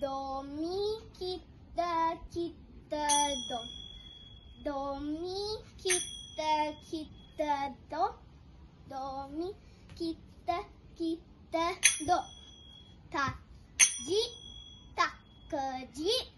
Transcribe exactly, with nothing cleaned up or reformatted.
Do, mi, kita, kita, do. Do, mi, kita, kita, do. Do, mi, kita, kita, do. Ta, ji, tak, ji.